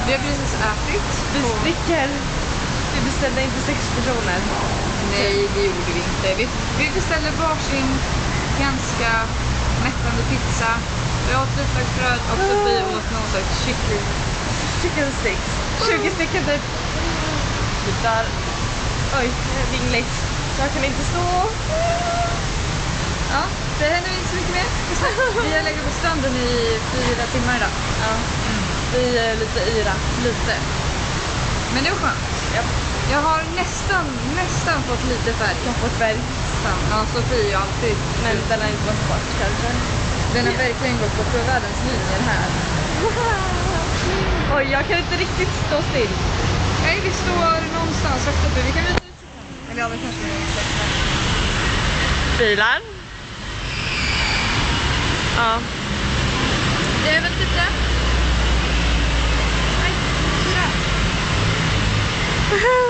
Vi har precis ätit. Vi beställde inte 6 personer. Nej, det gjorde vi inte. Vi beställde varsin ganska mättande pizza. Vi åt vitlöksbröd och så vi åt någon slags kyckling. Chicken sticks. 20 stycken typ. Där. Oj, vingligt. Jag kan inte stå. Ja, det händer inte så mycket mer. Vi har legat på stranden i 4 timmar idag. Ja. Vi är lite yra. Lite. Men det var skönt. Ja. Jag har nästan fått lite färg. Jag har fått färg. Ja, Sofie är ju alltid. Men den har inte gått bort kanske. Den har verkligen gått på världens linjer här. Oj, jag kan inte riktigt stå still. Nej, vi står någonstans högt uppe. Vi kan visa ut. Eller ja, vi kanske inte. Bilar. Ja. Det är väl typ det. Nej, 4.